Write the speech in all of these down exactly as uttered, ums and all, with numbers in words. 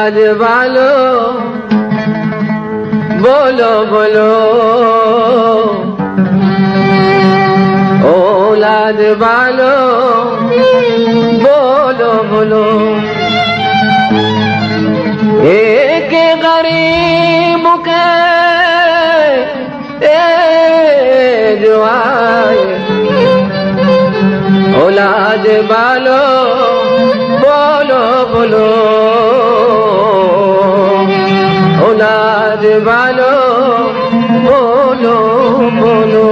اولاد بالو بولو بولو اولاد بالو بولو بولو ایک غریب کے جو آئے اولاد بالو بولو بولو اولاد بالو بولو بولو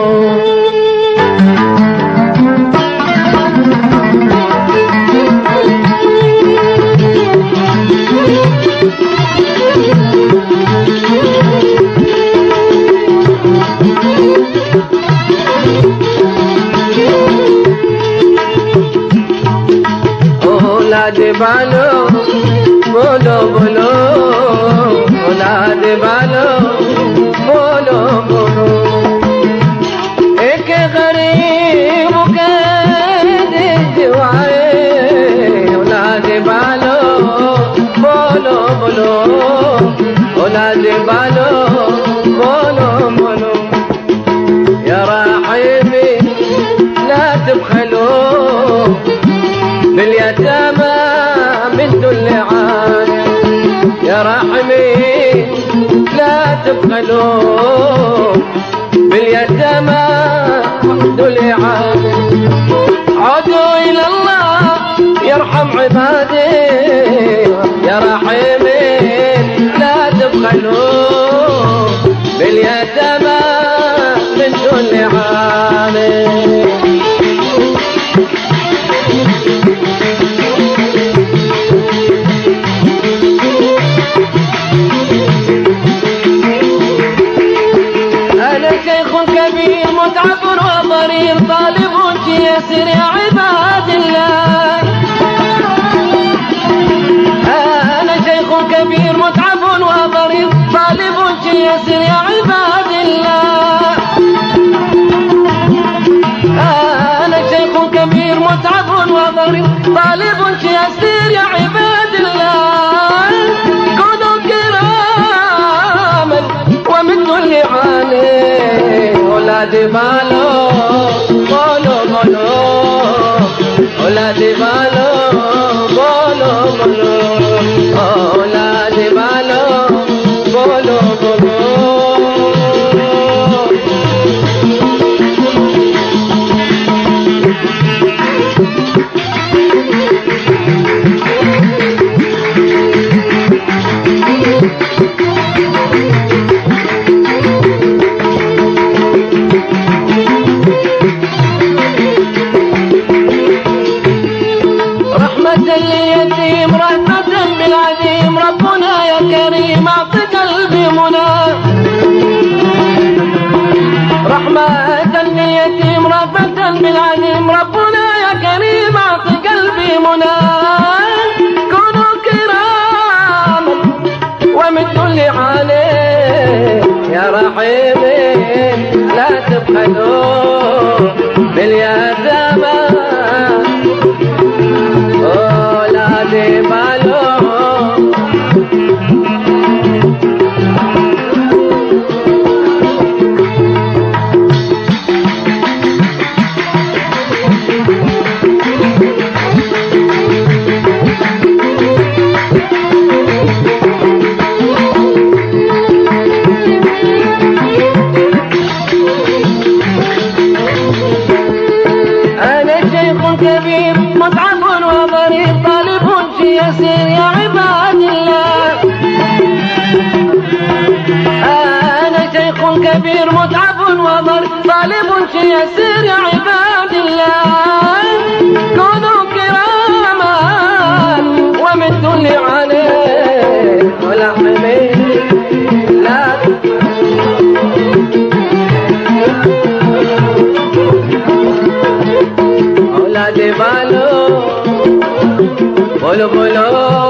اولاد بالو بولو بولو اولاد بالو بولو بولو ایک غریب کے دعائے اولاد بالو بولو بولو اولاد بالو بولو بولو يا راحمي لا تبخلوا باليتامى من كل عام يا راحمي لا تبخلوا باليتامى من كل عام عودوا إلى الله يرحم عبادي يا راحمي لا تبخلوا باليتامى من كل عام متعب وضرير طالب يسر يا عباد الله أنا شيخ كبير متعب وضرير طالب يسر يا عباد الله أنا شيخ كبير متعب وضرير طالب يسر يا عباد الله كونوا كراما ومن كل عاني اولاد بالو بولو بولو اولاد بالو بولو بولو اولاد بالو بولو بولو اليتيم رحمة بالعظيم ربنا يا كريم اعط قلبي منى رحمة لليتيم رحمة بالعظيم ربنا يا كريم اعط قلبي منى كونوا كراما ومن كل عالي يا رحيمي لا تبخلوا باليتامى اولاد بالو انا شيخ كبير متعب وضرير طالب يسير يا عباد الله أنا شيخ كبير متعب وضرير طالب يسير يا عباد الله كونوا كراما ومن كل عليه ولحمي لا اولاد بالو بولو بولو